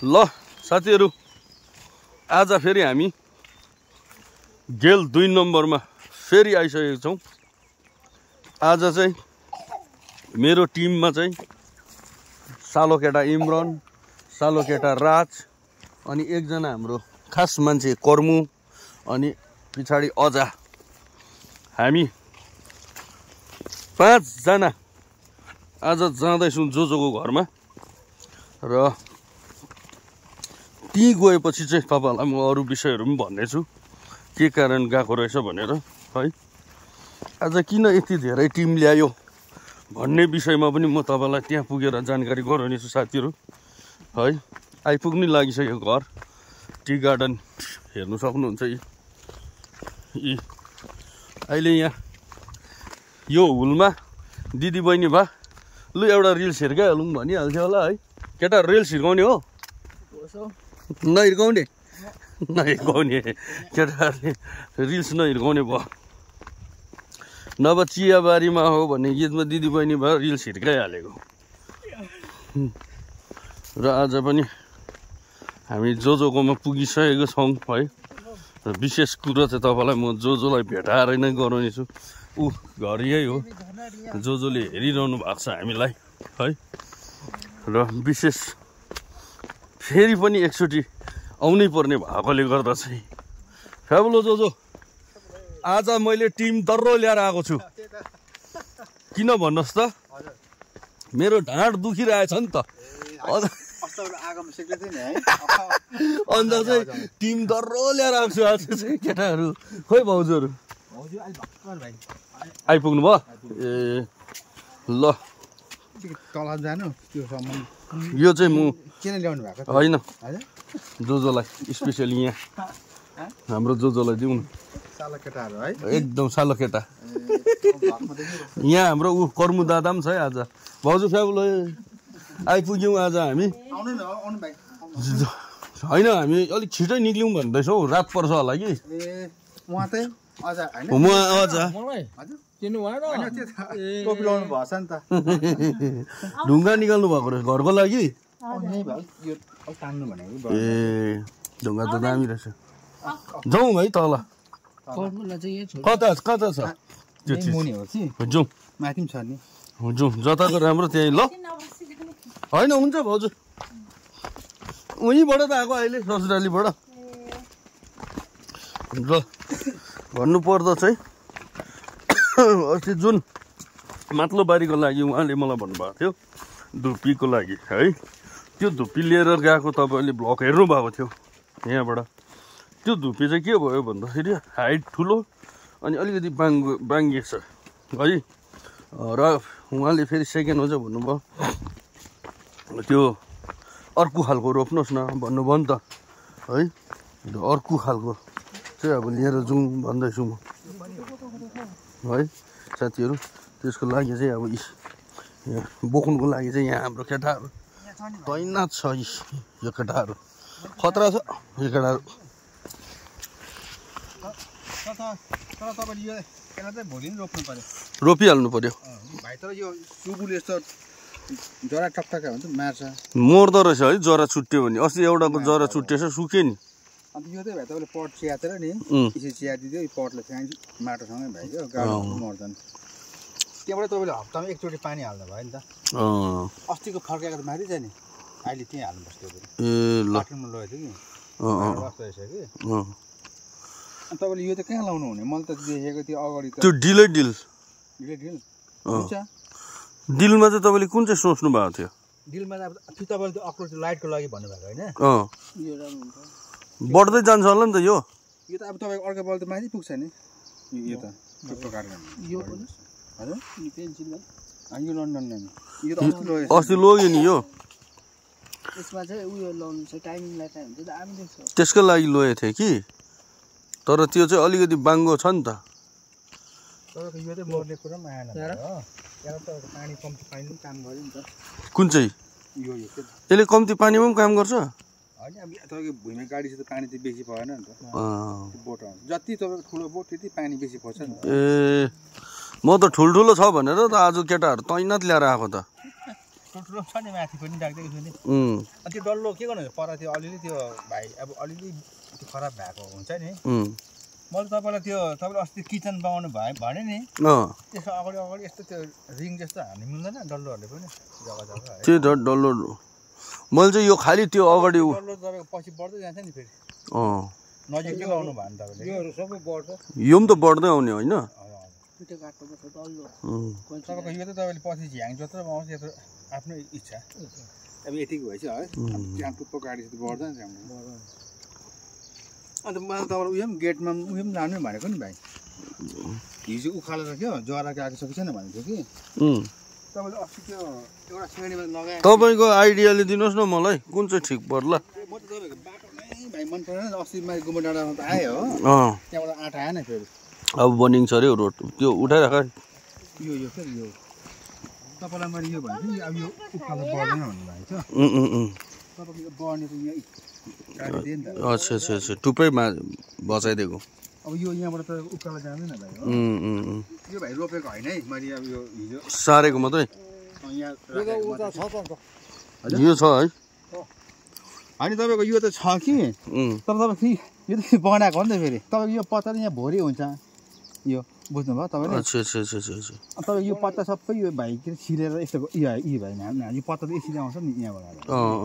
ल साथीहरु आज फेरि हामी गेल 2 नम्बरमा फेरि आइसकेका छौं। आज चाहिँ मेरो टिममा चाहिँ सालो केटा इमरान, सालो केटा राज अनि एकजना हाम्रो खास मान्छे कर्मु अनि पिछाडी अजा, हामी 5 जना आज जाँदैछौं जोजोको घरमा। र ती गएपछि चाहिँ तपाईहरुलाई म अरु विषयहरु पनि भन्नेछु, के कारण गएको रहेछ भनेर है। आज किन यति धेरै टिम ल्यायो भन्ने विषयमा पनि म तपाईलाई त्यहाँ पुगेर जानकारी गराउनेछु साथीहरु है। आइपुग्नै लागिसक्यो घर, टी गार्डन हेर्नु सक्नुहुन्छ। यी अहिले यहाँ यो हुलमा दिदी बहिनी भा लु एउटा रिल्स हिर्काइहालौँ भनिहाल्थ्यो होला है। केटा रिल्स हिर्काउने हो? नहिर्काउने केटाहरूले रिल्स नहिर्काउने भयो। नभए चियाबारीमा हो भन्ने गीतमा दिदी बहिनी भए रिल्स हिर्काइहालेको। र आज पनि हामी जोजोकोमा पुगिसकेको छौँ है। र विशेष कुरो चाहिँ तपाईँलाई म जोजोलाई भेटाएर नै गराउनेछु। ऊ घर यही हो, जोजोले हेरिरहनु भएको छ हामीलाई है। र विशेष फेरि पनि एकचोटि आउनै पर्ने भएकोले गर्दा चाहिँ फ्याबुलो जोजो आज मैले टिम दर्रो ल्याएर आएको छु। किन भन्नुहोस् त, मेरो ढाड दुखिरहेछ नि त अन्त चाहिँ टिम दर्रो ल्याएर आएको छु आज चाहिँ केटाहरू। खोइ भाउजूहरू आइपुग्नु भयो? ए ल यो चाहिँ म किन ल्याउनु भएको होइन, जोजोलाई स्पेसली यहाँ हाम्रो जोजोलाई दिउँ न। सालो केटाहरू है, एकदम सालो केटा। यहाँ हाम्रो ऊ कर्मु दादा पनि छ है आज। भाउजू फ्याबुलो आइपुग्यौँ आज हामी। होइन हामी अलिक छिटै निक्ल्यौँ भन्दैछौँ, रात पर्छ होला कि। ढुङ्गा निकाल्नु भएको रहेछ घरको लागि। ए ढुङ्गा त दामी रहेछ। जाउँ भाइ तल। कता छ त्यो जाउँ, माथि पनि छ नि। जाउँ जताको राम्रो त्यही ल। होइन हुन्छ भाउजू, उहीँबाट त आएको अहिले ससुरालीबाट। र भन्नु पर्दा चाहिँ अस्ति जुन माथिल्लो बारीको लागि उहाँले मलाई भन्नुभएको थियो धुप्पीको लागि है, त्यो धुप्पी लिएर गएको तपाईँले भ्लग हेर्नु भएको थियो यहाँबाट। त्यो धुप्पी चाहिँ के भयो भन्दाखेरि हाइट ठुलो अनि अलिकति बाङ्गिएको छ है। र उहाँले फेरि सेकेन्डमा चाहिँ भन्नुभयो त्यो अर्को खालको रोप्नुहोस् न भन्नुभयो नि त है। अर्को खालको चाहिँ अब लिएर जाउँ भन्दैछु म है साथीहरू। त्यसको लागि चाहिँ अब यहाँ बोक्नुको लागि चाहिँ यहाँ हाम्रो केटाहरू तैनात छ। यो केटाहरू खतरा छ यो केटाहरू। रोपिहाल्नु पर्यो भाइ। तर यो सुबुले यस्तो जरा टकटका हुन्छ मार्छ, मर्दो रहेछ है जरा छुट्यो भने। अस्ति एउटाको जरा छुट्टिएछ सुक्यो नि। अन्त यो चाहिँ भाइ तपाईँले पट चियातेर नि यसरी चियादिदियो, यो पटले फ्याँक्यो माटोसँगै भाइ क्या, गाडो मर्दैन। त्यहाँबाट तपाईँले हप्तामा एकचोटि पानी हाल्दा भयो नि त। अस्तिको फर्काएको त माथि छ नि, अहिले त्यहीँ हाल्नुपर्छ त्यो पनि। ए ल बाटोमा लगेको थियो कि बस्दो रहेछ कि। अनि तपाईँले यो त कहाँ लाउनु हुने? मैले त देखेको थियो अगाडि त त्यो डिलै डिल हुन्छ। डिलमा चाहिँ तपाईँले कुन चाहिँ सोच्नु भएको थियो? डिलमा अब त्यो तपाईँले त्यो अप्रोच लाइटको लागि भन्नुभएको होइन? यो राम्रो हुन्छ, बढ्दै जान्छ होला नि त यो। यो त अब तपाईँको अर्को बल त माथि पुग्छ नि। यो त त्यो प्रकारले यो पनि हजुर यो पेन्सिल भाइ, यो लन्डन नानी यो त अस्ति लग्यो नि यो। यसमा चाहिँ उयो लाउनु छ, टाइमिङ लाइट हुन्छ दामी देख्छ, त्यसको लागि लगेको थिएँ कि। तर त्यो चाहिँ अलिकति बाङ्गो छ नि त। तपाईँको यो चाहिँ मर्ने कुरा पनि आएन हो। यहाँ त पानी कम्ती पानीमा काम गर्यो नि त। कुन चाहिँ यो यसले कम्ती पानीमा पनि काम गर्छ? होइन अब तपाईँको भुइँमा गाडी छ त पानी चाहिँ बेसी भएन नि त। बोट जति तपाईँको ठुलो बोट त्यति पानी बेसी पर्छ नि त। ए म त ठुल्ठुलो छ भनेर त आज केटाहरू तैनात ल्याएर आएको त। ठुल्ठुलो छ नि माथि पनि राख्दै छु नि त्यो डल्लो के गर्नु पर त्यो अलिअलि त्यो भाइ अब अलिअलि त्यो खराब भएको हुन्छ नि मैले तपाईँलाई त्यो तपाईँले अस्ति किचन बनाउनु भयो भने नि त्यसको अगाडि अगाडि यस्तो त्यो रिङ जस्तो हाल्नु मिल्दैन डल्लोहरूले पनि जग्गा जग्गा त्यो डल्लो मैले चाहिँ यो खालि त्यो अगाडि डल्लो तपाईँको पछि बढ्दै जान्छ नि फेरि नजिकै लाउनु भयो नि तपाईँले योहरू सबै बढ्छ यो पनि त बढ्दै आउने होइन तपाईँको यो त तपाईँले पछि झ्याङ जत्रो आउँछ यो त आफ्नै इच्छा अब यतिको भएछ है त्यहाँ टुप्पो गाडी त बढ्दैन अन्त मैले तपाईँलाई उयो पनि गेटमा उयो पनि लानु भनेको नि भाइ हिजो उखालेर क्या जरा गएको छ कि छैन भनेको थियो कि तपाईँले अस्ति त्यो एउटा श्रेणीमा लगाए तपाईँको आइडियाले दिनुहोस् न मलाई कुन चाहिँ ठिक पर्ला म त तपाईँको बाटो नै भाइ मन परेन अस्ति मैले गुम्बा डाँडामा त आएँ हो त्यहाँबाट आँट आएन फेरि अब बनिन्छ अरे रोड त्यो उठाइराख यो क्या यो तपाईँलाई मैले यो भनेको नि अब यो उकालो बढ्दैन भन्नुभएको छ तपाईँको यो बढ्ने त यहाँ काटिदिएँ नि त अच्छा अच्छा अच्छा टुप्पैमा बचाइदिएको अब यो यहाँबाट त उकालो जाँदैन भाइ हो यो भाइ रोपेको होइन है मैले अब यो हिजो सारेको मात्रै यहाँ यो छ है होइन तपाईँको यो त छ कि तर तपाईँ यो त बनाएको हो नि त फेरि तपाईँको यो पत्ता यहाँ भोरी हुन्छ यो बुझ्नुभयो तपाईँले अच्छा अच्छा अच्छा अच्छा तपाईँको यो पत्ता सबै यो भाइ के छिलेर यस्तो यी भाइ यो पत्ता त यसरी आउँछ नि यहाँबाट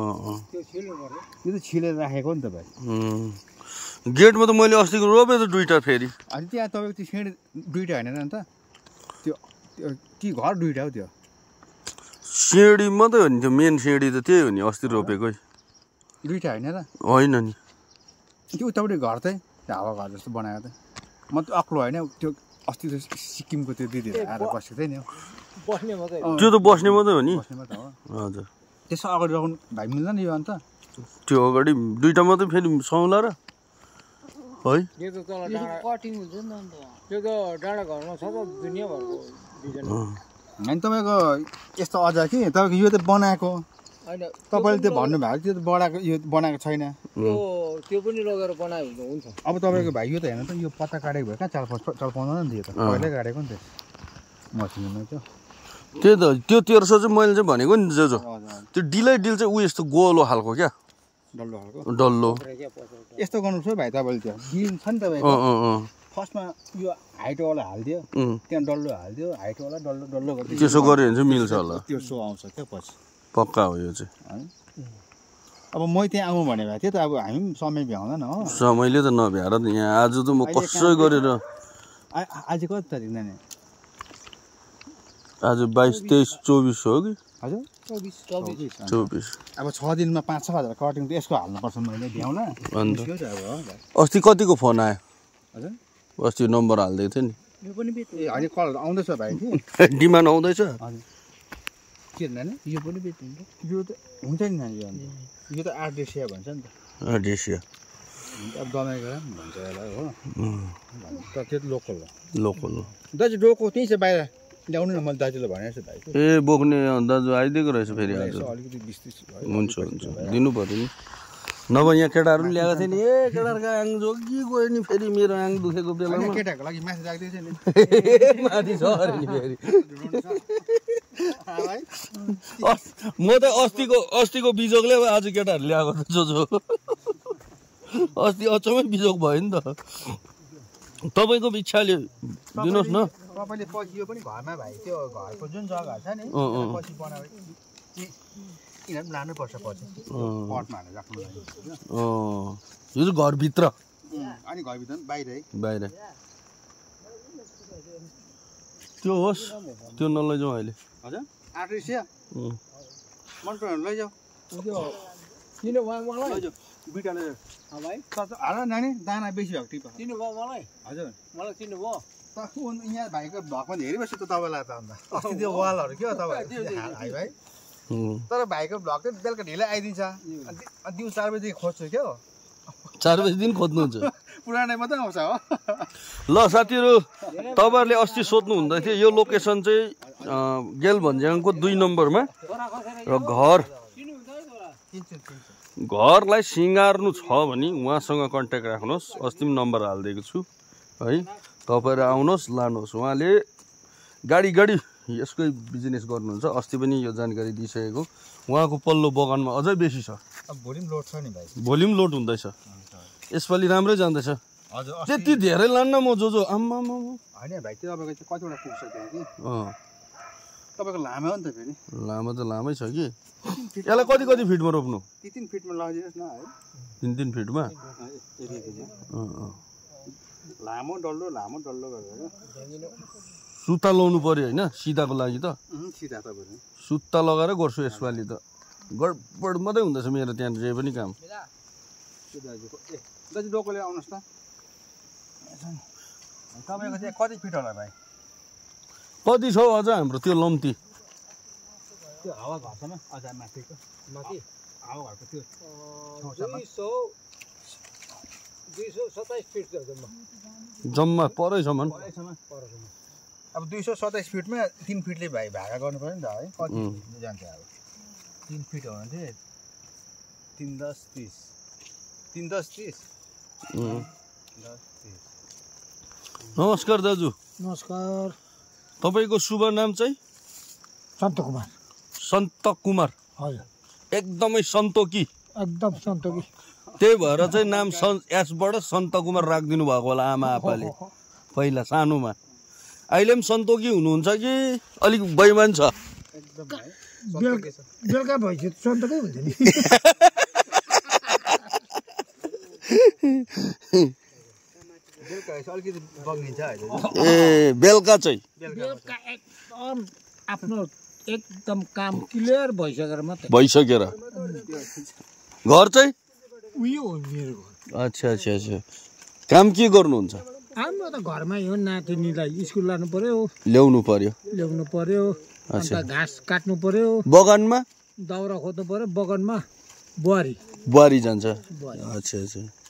यो त छिलेर राखेको नि त भाइ गेटमा त मैले अस्तिको रोपे त दुईटा फेरि अनि त्यहाँ तपाईँको त्यो सिँढी दुईटा होइन नि त त्यो कि घर दुईटा हो त्यो सिँढी मात्रै हो नि त्यो मेन सिँढी त त्यही हो नि अस्ति रोपेकै दुईटा होइन र होइन नि त्यो उतापट्टि घर चाहिँ हावा घर जस्तो बनाएको त म त अक्लो होइन त्यो अस्ति त सिक्किमको त्यो दिदीहरू आएर बसेको थिएँ नि त्यो त बस्ने मात्रै हो नि बस्ने मात्रै हो हजुर त्यसो अगाडि राख्नु भाइ मिल्दैन नि यो अन्त त्यो अगाडि दुईटा मात्रै फेरि सौला र है यो त तल डाँडा कटिङ हुन्छ नि अन्त त्यो त डाँडा घरमा छ त दुनियाँभरको डिजाइन होइन तपाईँको यस्तो अझ कि तपाईँको यो त बनाएको होइन तपाईँले त्यो भन्नुभएको त्यो त बढाएको यो बनाएको छैन त्यो पनि लगेर बनायो भने हुन्छ अब तपाईँको भाइ यो त हेर्नु त यो पत्ता काटेको भयो कहाँ चाल पाउँदैन नि त्यो त पहिल्यै काटेको नि त मसिनोमा त्यो त्यही त त्यो 1300 चाहिँ मैले चाहिँ भनेको नि जो त्यो डिल चाहिँ ऊ यस्तो गोलो खालको क्या डल्लो खालको डल्लो यस्तो गर्नुपर्छ भाइ तपाईँले त्यो डिल छ नि तपाईँको फर्स्टमा यो हाइटवाला हालिदियो त्यहाँ डल्लो हालिदियो हाइटवाला डल्लो डल्लो गरिदियो त्यसो गऱ्यो भने चाहिँ मिल्छ होला त्यो सो आउँछ क्या पछि पक्का हो यो चाहिँ अब म त्यहाँ आउँ भने भए थियो त अब हामी पनि समय भ्याउँदैन हो समयले त नभ्याएर त यहाँ आज त म कसै गरेर आज कति तारिक नानी आज 22 23 24 हो कि हजुर 24 अब 6 दिनमा 5-6 हजार कटिङ त यसको हाल्नुपर्छ मैले भ्याउँला अन्त अस्ति कतिको फोन आयो हजुर अस्ति नम्बर हाल्दै थियो नि यो पनि होइन कल आउँदैछ भाइ कि डिमान्ड आउँदैछ हजुर के नानी यो पनि बेच्नुहुन्छ यो त हुन्छ नि नानी यो त आर्डेसिया भन्छ नि त आर्डेसिया अब दमाई गएर भन्छ यसलाई हो तर त्यो त लोकल हो लोकल हो दाजु डोको त्यही छ बाहिर ल्याउनु न मैले दाजुलाई भनेको छु भाइ ए बोक्ने दाजु आइदिएको रहेछ फेरि आज अलिकति 20-30 हुन्छ हुन्छ दिनु पर्यो नि नभए यहाँ केटाहरू पनि ल्याएको थियो नि ए केटाहरूको आङ जोगी गयो नि फेरि मेरो आङ दुखेको बेलामा केटाको लागि माथि राख्दै थियो नि माथि छ अरे नि फेरि म त अस्तिको बिजोगले आज केटाहरू ल्याएको त जो अस्ति अचम्मै बिजोग भयो नि त तपाईँको इच्छाले दिनुहोस् न तपाईँले पछि यो पनि घरमा भाइ त्यो घरको जुन जग्गा छ नि पछि बनाए यिनीहरू पनि लानुपर्छ पछि पटमा हालेर राख्नु लागि यो चाहिँ घरभित्र अनि घरभित्र पनि बाहिर त्यो होस् त्यो नलैजाउँ अहिले हजुर आर्टिसिया मन पर्यो लैजाऊ किन मलाई लैजाऊ बिटा लैजाऊ भाइ हाल नानी दाना बेसी भएको टिप चिन्नुभयो मलाई हजुर मलाई चिन्नुभयो यहाँ भाइको भगमा धेरै बस्यो त तपाईँलाई त अन्त अस्ति त्यो वालहरू के हो तपाईँ हाई भाइ तर भाइको भ्लग चाहिँ बेलुका ढिलै आइदिन्छ दिउँ 4 बजीदेखि खोज्छु क्या 4 बजीदेखि खोज्नुहुन्छ पुरानै मात्रै आउँछ हो ल साथीहरू तपाईँहरूले अस्ति सोध्नु हुँदै थियो यो लोकेसन चाहिँ गेल भन्ज्याङको 2 नम्बरमा र घरलाई सिँगार्नु छ भने उहाँसँग कन्ट्याक्ट राख्नुहोस् अस्ति पनि नम्बर हालिदिएको छु है तपाईँहरू आउनुहोस् लानुहोस् उहाँले गाडी यसकै बिजनेस गर्नुहुन्छ अस्ति पनि यो जानकारी दिइसकेको उहाँको पल्लो बगानमा अझै बेसी छ अब भोलि पनि लोड छ नि भाइ भोलि पनि लोड हुँदैछ यसपालि राम्रै जाँदैछ हजुर त्यति धेरै लान्न म जो आम्मा होइन भाइ त्यो तपाईँको चाहिँ कतिवटा पुग्छ त्यहाँ कि तपाईँको लामो हो नि त फेरि लामो त लामै छ कि यसलाई कति फिटमा रोप्नु 3 फिटमा लगाइदिनुहोस् न है 3 फिटमा लामो डल्लो गरेर सुत्ता लाउनु पर्यो होइन सिधाको लागि त सिधा तपाईँले सुत्ता लगाएर गर्छु यसपालि त गडबड मात्रै हुँदैछ मेरो त्यहाँ जे पनि काम दाजु डोकोले आउनुहोस् त तपाईँको चाहिँ कति फिट होला भाइ कति छ अझ हाम्रो त्यो लम्ती त्यो हावा घरसम्म अझ माथिको माथि हावा घरको त्यो 227 फिट जम्मा परैसम्म अब 227 फिटमा 3 फिटले भाइ भागा गर्नु पर्यो नि त है कति जान्छ अब 3 फिट हो भने चाहिँ 3 10 30 3 10 30 नमस्कार दाजु नमस्कार तपाईको शुभ नाम चाहिँ सन्त कुमार हजुर एकदमै सन्तोकी एकदम सन्तोकी त्यही भएर चाहिँ नाम यसबाट सन्त कुमार राखिदिनु भएको होला आमा आपाले पहिला सानोमा अहिले पनि सन्तोकी हुनुहुन्छ कि अलिक बैमान छ बेलुका भइसक्यो सन्तोकै हुन्छ नि ए बेलुका चाहिँ एकदम आफ्नो एकदम काम क्लियर भइसकेर घर चाहिँ उयो हो मेरो अच्छा काम के गर्नुहुन्छ हाम्रो त घरमै हो नातिनीलाई स्कुल लानु पर्यो ल्याउनु पर्यो अन्त घाँस काट्नु पर्यो बगानमा दाउरा खोज्नु पर्यो बगानमा बुहारी जान्छ अच्छा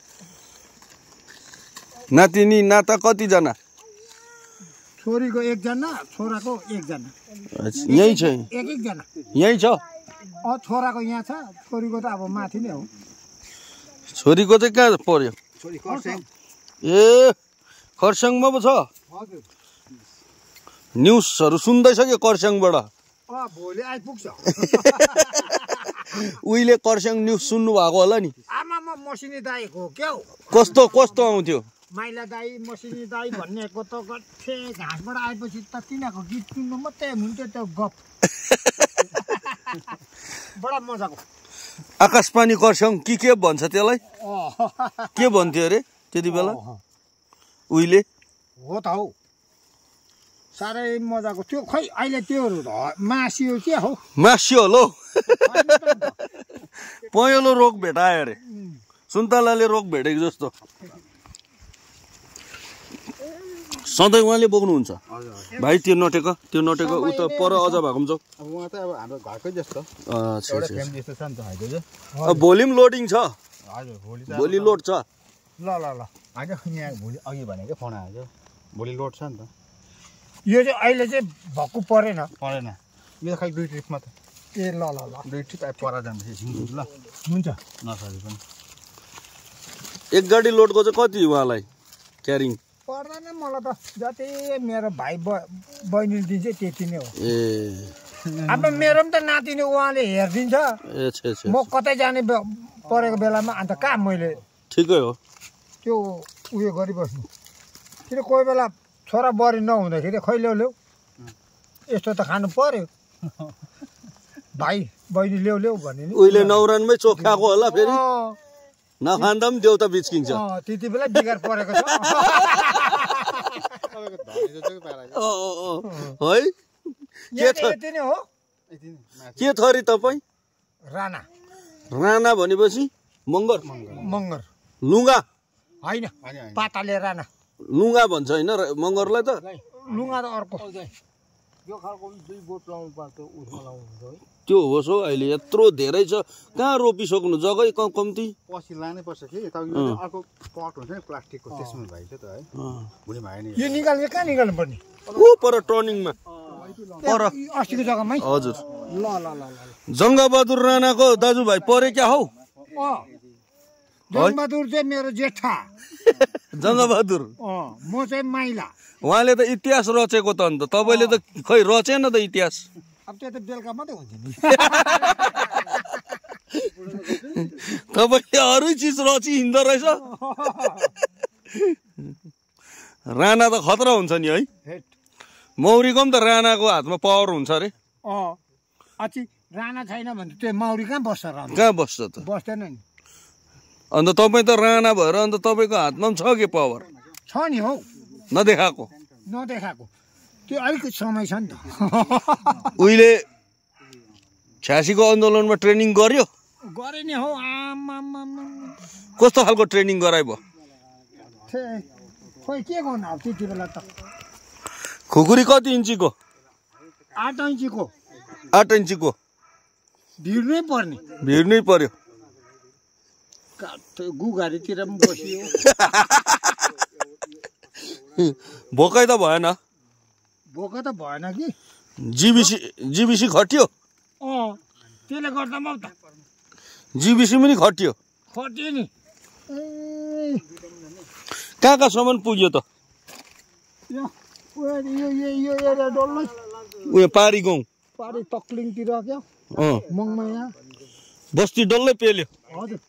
नातिनी नाता कतिजना छोरीको 1 जना छोराको 1 जना यही छ एक जना यही छ छोराको यहाँ छ छोरीको त अब माथि नै हो छोरीको चाहिँ कहाँ पर्यो ए खरसाङमा पो छ न्युजहरू सुन्दैछ कि खरसाङबाट भोलि आइपुग्छ उहिले खरसाङ न्युज सुन्नु भएको होला नि आमामा मसिनी दाइको क्या कस्तो आउँथ्यो माइला दाई मसिनी दाई भन्नेको त गठे घाँसबाट आएपछि त तिनीहरूको गीत सुन्नु मात्रै हुन्थ्यो त्यो गफ बडा मजाको आकाशपानी खरसाङ के भन्छ त्यसलाई के भन्थ्यो अरे त्यति बेला उहिले हो त हौ साह्रै मजाको त्यो खै अहिले त्यो मासियो के हो मासियो होला पहेँलो रोग भेटायो अरे सुन्तलाले रोग भेटेको जस्तो सधैँ उहाँले बोक्नुहुन्छ भाइ त्यो नटेको उता पर अझ भएको पनि छ उहाँ त अब हाम्रो घरकै जस्तो भोलि पनि लोडिङ छ हजुर भोलि लोड छ ल होइन यहाँ भोलि अघि भनेको फोन आयो भोलि लोड छ नि त यो चाहिँ अहिले चाहिँ भक्कु परेन यो खालि 2 ट्रिप मात्र ए ल 2 ट्रिप परा जान्छ ल हुन्छ नसरी पनि एक गाडी लोडको चाहिँ कति उहाँलाई क्यारिङ पर्दैन मलाई त जति मेरो भाइ बहिनीले दिन्छ त्यति नै हो ए अब मेरो पनि त नातिनी उहाँले हेरिदिन्छ म कतै जाने परेको बेलामा अन्त कहाँ मैले ठिकै हो त्यो उयो गरिबस्नु किन कोही बेला छोरा बरी नहुँदाखेरि खै ल्याउ यस्तो त खानु पर्यो भाइ बहिनी ल्याउ भन्ने नि उहिले नौरानमै चोखाएको होला फेरि नखाँदा पनि देउता बिच्किन्छ त्यति बेला बिगार परेको छ है यति नै हो के थरी तपाईँ राणा भनेपछि मगर लुगा होइन पाताले राणा लुगा भन्छ होइन मगरलाई त लुगा त अर्को यो खालको 2 बोट लाउनु पर्छ उसमा लाउनु हुन्छ है त्यो होस् हो अहिले यत्रो धेरै छ कहाँ रोपिसक्नु जग्गै कम्ती पछि लानै पर्छ कि तपाईको अर्को पट हुन्छ नि प्लास्टिकको त्यसमा भइछ त है भुलि भएन यो निकाल्ने कहाँ निकाल्नु पर्ने ऊ पर टर्निङमा पर अस्तिको जग्गामै हजुर ल जङ्गबहादुर राणाको दाजुभाइ परे क्या हौ जङ्गबहादुर चाहिँ मेरो जेठा। जङ्गबहादुर म चाहिँ माइला। उहाँले त इतिहास रचेको त अन्त तपाईँले त खै रचेन त इतिहास। अब त्यो त बेलुका मात्रै हुन्छ नि। तपाईँले अरू चिज रची हिँड्दो रहेछ। राणा त खतरा हुन्छ नि है। मौरीको पनि त राणाको हातमा पावर हुन्छ अरे। अची राणा छैन भने त्यो मौरी कहाँ बस्छ र? कहाँ बस्छ त? बस्दैन नि। अन्त तपाईँ त राणा भएर अन्त तपाईँको हातमा पनि छ के पावर? छ नि हौ। नदेखाएको त्यो अलिक समय छ नि त। उहिले 86 को आन्दोलनमा ट्रेनिङ गर्यो? गरे नि हौ। आमामा कस्तो खालको ट्रेनिङ गराइबो? खोइ के गर्नु अब त्यति बेला त। खुकुरी कति इन्चीको? 8 इन्चीको। 8 इन्चीको। भिड्नै पर्ने। भिड्नै पर्यो। गुघारीतिर पनि बसियो। भोकै त भएन? भोकै त भएन कि। जीबीसी खटियो? त्यसले गर्दा म त जीबीसी पनि खटियो? खटियो नि। कहाँ कहाँसम्म पुग्यो त? यो एरिया डल्लै। उयो पारी गाउँ? पारी तक्लिङतिर क्या। मङमाया बस्ती डल्लै पेल्यो? हजुर।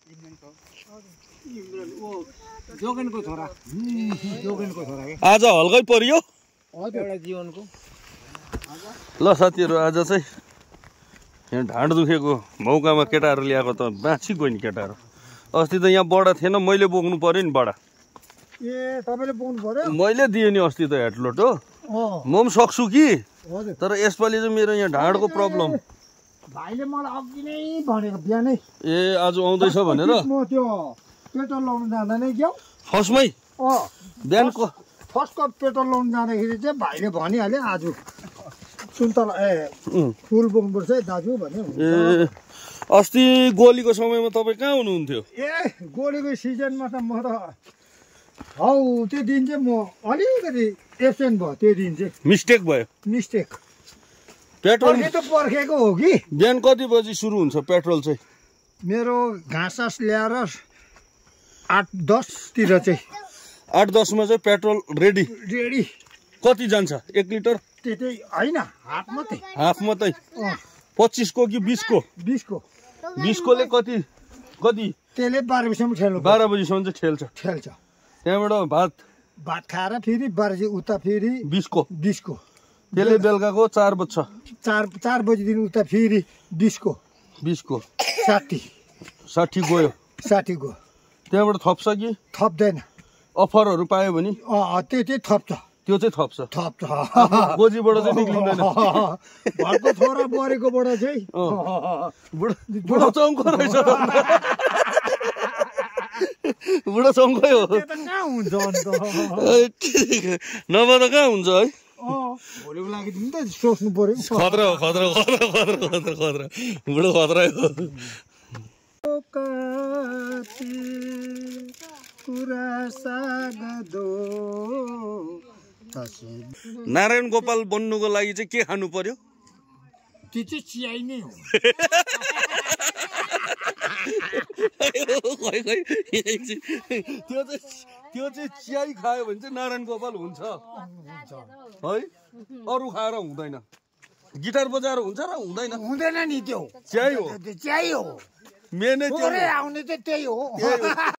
जोगेनको छोरा। जोगेनको छोरा के। आज हल्कै परियो? हजुर। एउटा जीवनको। ल साथीहरू, आज चाहिँ यहाँ ढाड दुखेको मौकामा केटाहरू ल्याएको त बाँची गयो नि केटाहरू। अस्ति त यहाँ बडा थिएन, मैले बोक्नु पर्यो नि बडा। तपाईँले बोक्नु पर्यो? मैले दिएँ नि अस्ति त हेडलोट हो। म पनि सक्छु कि, तर यसपालि चाहिँ मेरो यहाँ ढाडको प्रब्लम। भाइले मलाई अघि नै भनेको बिहानै। आज आउँदैछ भनेर? म त्यो पेट्रोल लाउनु जाँदा नै क्या फर्स्टमै बिहानको फर्स्टको पेट्रोल लाउनु जाँदाखेरि चाहिँ भाइले भनिहाल्यो आज सुन्तला फुल बोक्नुपर्छ है दाजु भन्यो। अस्ति गोलीको समयमा तपाईँ कहाँ हुनुहुन्थ्यो? गोलीको सिजनमा त म त हौ त्यो दिन चाहिँ म अलिकति एब्सेन्ट भयो। त्यो दिन चाहिँ मिस्टेक भयो। पेट्रोल त पर्खेको हो कि। बिहान कति बजी सुरु हुन्छ पेट्रोल चाहिँ? मेरो घाँस ल्याएर 8-10 तिर चाहिँ। 8-10 मा चाहिँ पेट्रोल रेडी। कति जान्छ? 1 लिटर? त्यतै होइन, हाफ मात्रै। हाफ मात्रै? 25 को कि 20 को? 20 को। 20 कोले कति? त्यसले 12 बजीसम्म ठेल्नु। 12 बजीसम्म चाहिँ ठेल्छ। त्यहाँबाट भात खाएर फेरि 12 बजी उता फेरि 20 को। त्यसले बेलुकाको 4 बज्छ। 4 बजीदेखि उता फेरि 20 को। 60 गयो। 60 गयो। त्यहाँबाट थप्छ कि थप्दैन? अफरहरू पायो भने त्यो थप्छ। त्यो चाहिँ थप्छ। गोजीबाट चाहिँ निक्लिँदैन। घरको छोरा बुहारीकोबाट चाहिँ बुढो चौको रहेछ। बुढो चौकै हो। कहाँ हुन्छ अन्त? नभए त कहाँ हुन्छ है? भोलिको लागि त सोच्नु पर्यो। खतरा हो। बुढो खतरा हो। नारायण गोपाल बन्नुको लागि चाहिँ के खानु पर्यो? त्यो चाहिँ चियाइ नै हो। त्यो चाहिँ चियाइ खायो भने चाहिँ नारायण गोपाल हुन्छ है? अरू खाएर हुँदैन? गिटार बजाएर हुन्छ र हुँदैन? हुँदैन नि, त्यो चियाइ हो। चियाइ हो। मेन आउने चाहिँ त्यही हो।